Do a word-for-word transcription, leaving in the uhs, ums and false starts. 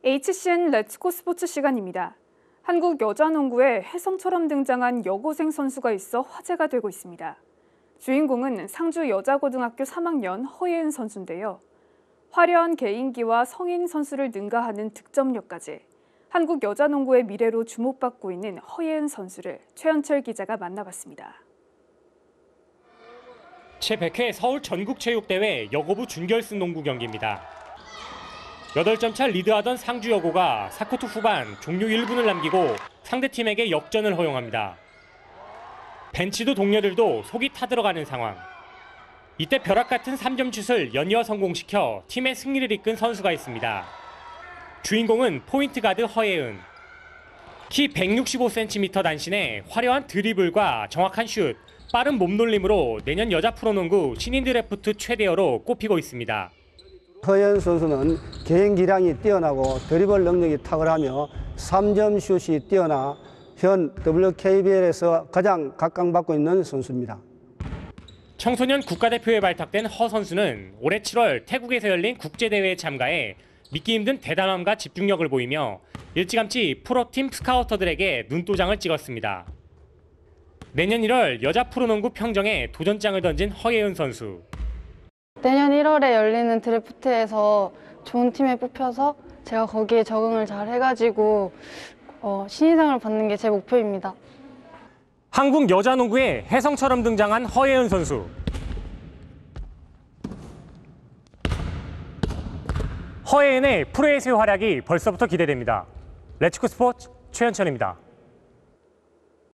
에이치씨엔 렛츠고 스포츠 시간입니다. 한국 여자농구에 혜성처럼 등장한 여고생 선수가 있어 화제가 되고 있습니다. 주인공은 상주 여자고등학교 삼 학년 허예은 선수인데요. 화려한 개인기와 성인 선수를 능가하는 득점력까지 한국 여자농구의 미래로 주목받고 있는 허예은 선수를 최현철 기자가 만나봤습니다. 제백 회 서울 전국체육대회 여고부 준결승 농구 경기입니다. 여덟 점 차 리드하던 상주여고가 사 쿼터 후반 종료 일 분을 남기고 상대팀에게 역전을 허용합니다. 벤치도 동료들도 속이 타들어가는 상황. 이때 벼락 같은 삼 점 슛을 연이어 성공시켜 팀의 승리를 이끈 선수가 있습니다. 주인공은 포인트 가드 허예은. 키 백육십오 센티미터 단신에 화려한 드리블과 정확한 슛, 빠른 몸놀림으로 내년 여자 프로농구 신인 드래프트 최대어로 꼽히고 있습니다. 허예은 선수는 개인기량이 뛰어나고 드리블 능력이 탁월하며 삼 점 슛이 뛰어나 현 더블유케이비엘에서 가장 각광받고 있는 선수입니다. 청소년 국가대표에 발탁된 허 선수는 올해 칠월 태국에서 열린 국제대회에 참가해 믿기 힘든 대담함과 집중력을 보이며 일찌감치 프로팀 스카우터들에게 눈도장을 찍었습니다. 내년 일월 여자 프로농구 평정에 도전장을 던진 허예은 선수. 내년 일월에 열리는 드래프트에서 좋은 팀에 뽑혀서 제가 거기에 적응을 잘 해가지고 어, 신인상을 받는 게 제 목표입니다. 한국 여자농구에 혜성처럼 등장한 허예은 선수. 허예은의 프로에서의 활약이 벌써부터 기대됩니다. 렛츠고 스포츠 최현철입니다.